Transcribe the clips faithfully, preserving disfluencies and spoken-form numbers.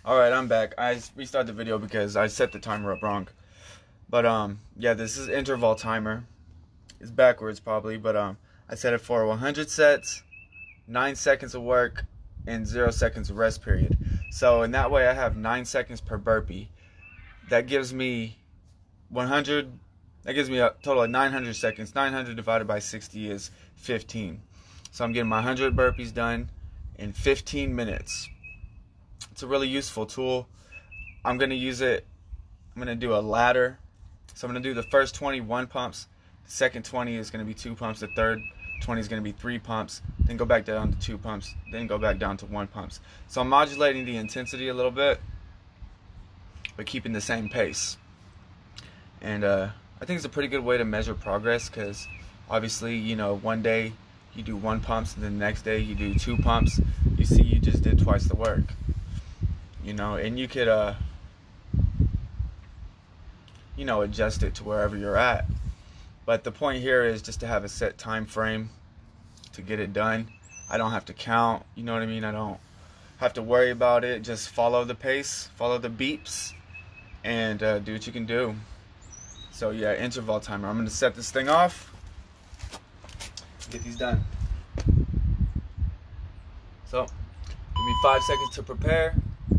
Alright, I'm back. I restarted the video because I set the timer up wrong. But, um, yeah, this is interval timer. It's backwards probably, but, um, I set it for one hundred sets, nine seconds of work, and zero seconds of rest period. So, in that way, I have nine seconds per burpee. That gives me one hundred, that gives me a total of nine hundred seconds. nine hundred divided by sixty is fifteen. So, I'm getting my one hundred burpees done in fifteen minutes. It's a really useful tool. I'm going to use it, I'm going to do a ladder. So I'm going to do the first twenty one pumps, the second twenty is going to be two pumps, the third twenty is going to be three pumps, then go back down to two pumps, then go back down to one pumps. So I'm modulating the intensity a little bit, but keeping the same pace. And uh, I think it's a pretty good way to measure progress, because obviously, you know, one day you do one pumps, and then the next day you do two pumps. You see you just did twice the work. You know, and you could, uh, you know, adjust it to wherever you're at. But the point here is just to have a set time frame to get it done. I don't have to count, you know what I mean? I don't have to worry about it. Just follow the pace, follow the beeps, and uh, do what you can do. So yeah, interval timer. I'm going to set this thing off, get these done. So, give me five seconds to prepare.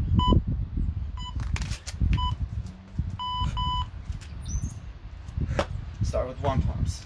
Start with one pumps.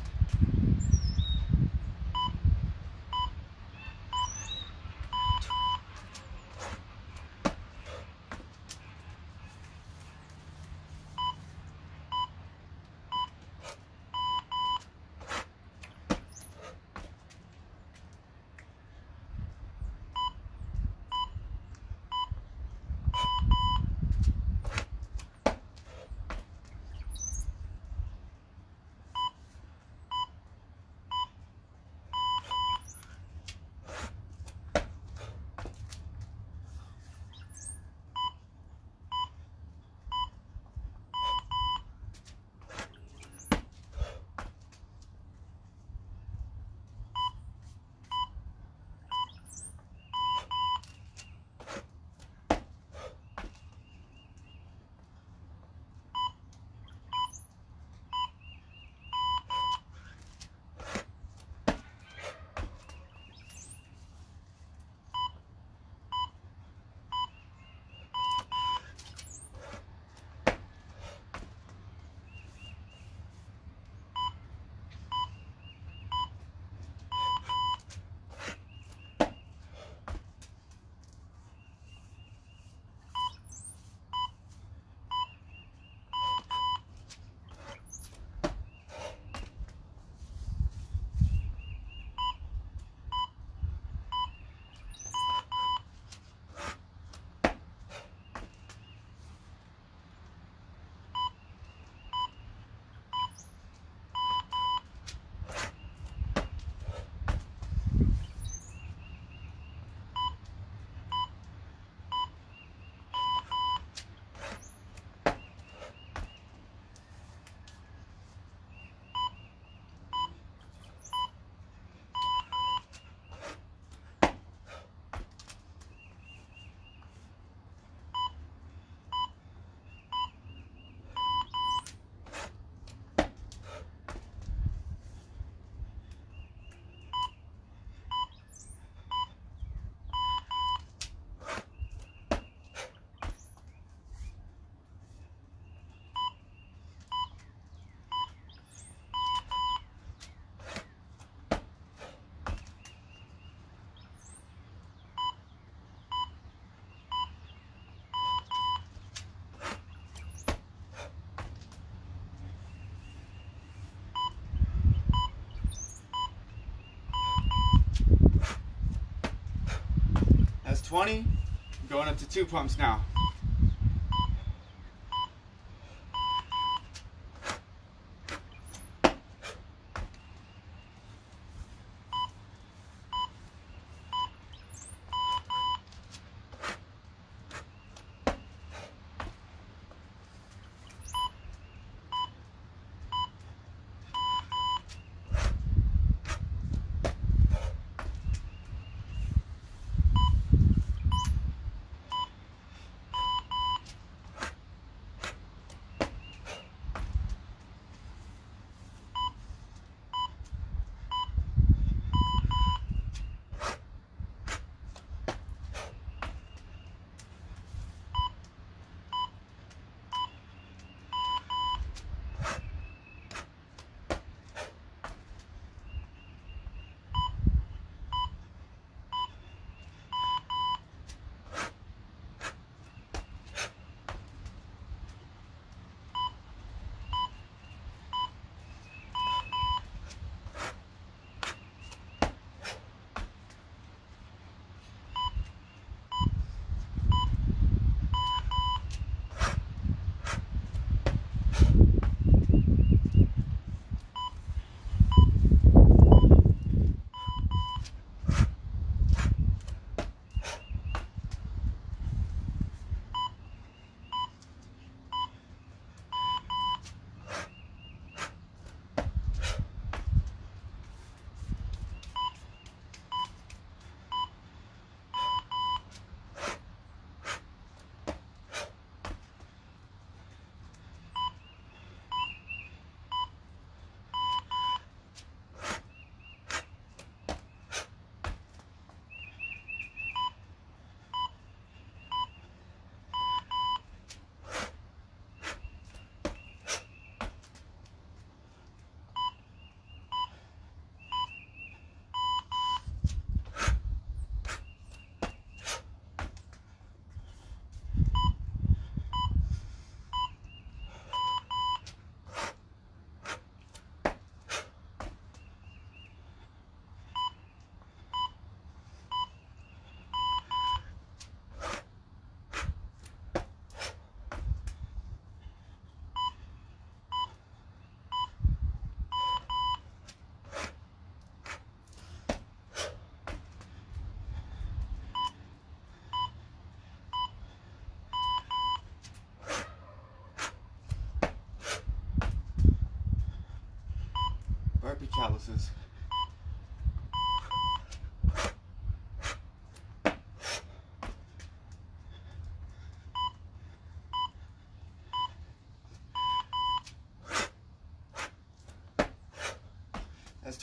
twenty, going up to two pumps now.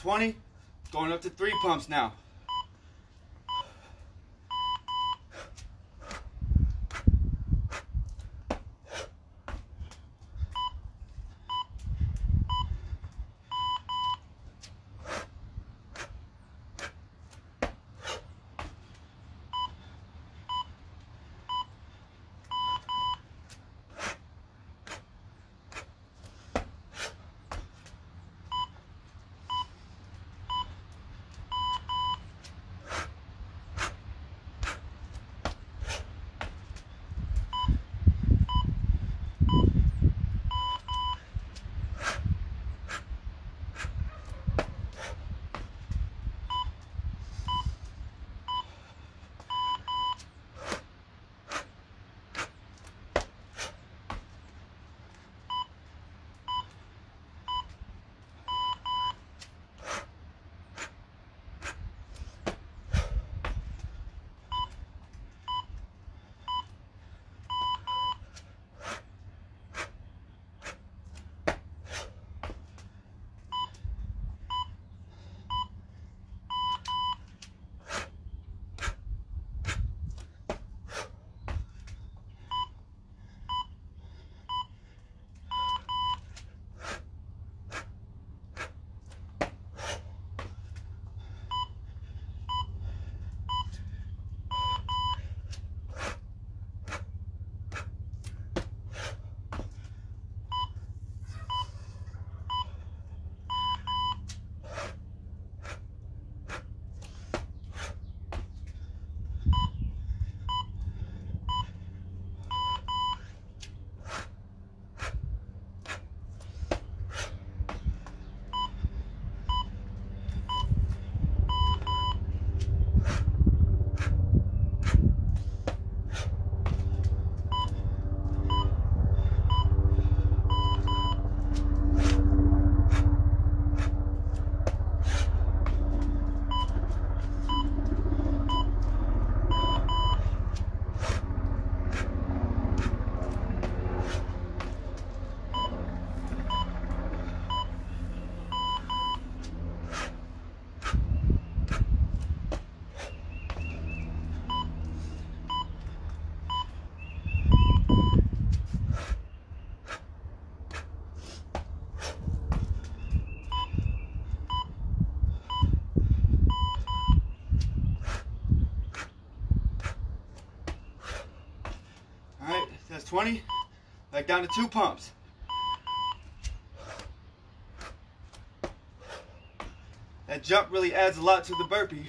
twenty. Going up to three pumps now. That's twenty. Back down to two pumps. That jump really adds a lot to the burpee.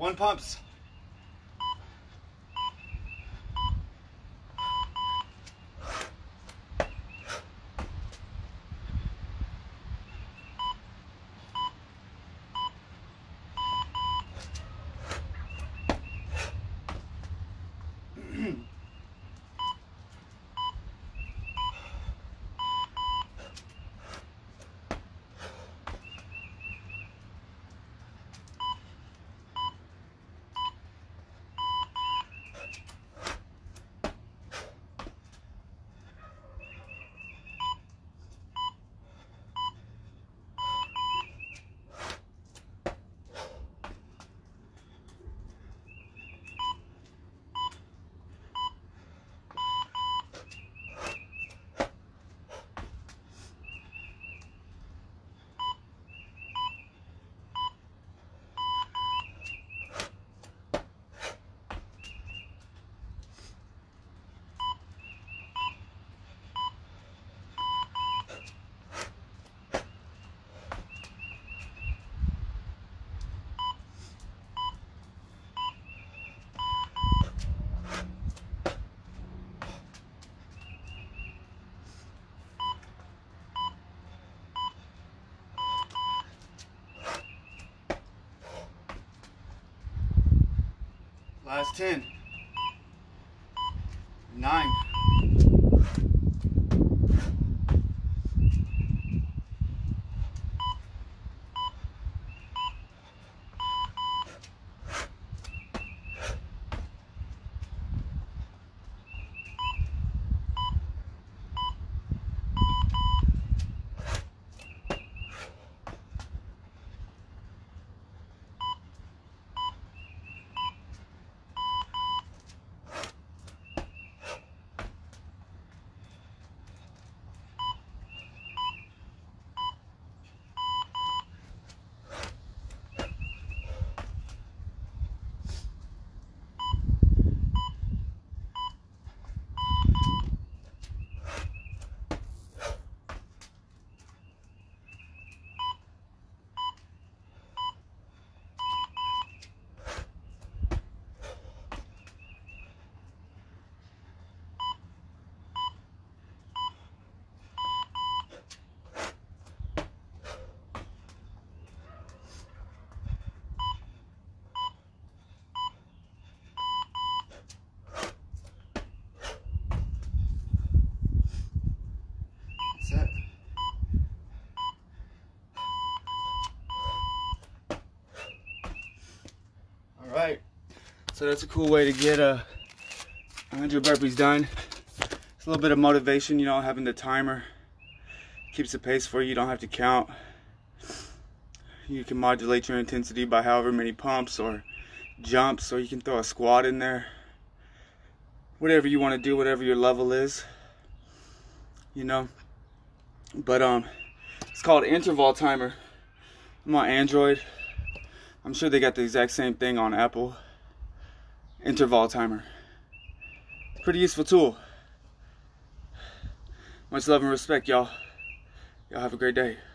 One pumps. Last ten. Nine. That's it. All right. So that's a cool way to get a one hundred burpees done. It's a little bit of motivation, you know, having the timer keeps the pace for you. You don't have to count. You can modulate your intensity by however many pumps or jumps, or you can throw a squat in there. Whatever you want to do, whatever your level is, you know. But um, it's called Interval Timer. I'm on Android. I'm sure they got the exact same thing on Apple. Interval Timer. Pretty useful tool. Much love and respect, y'all. Y'all have a great day.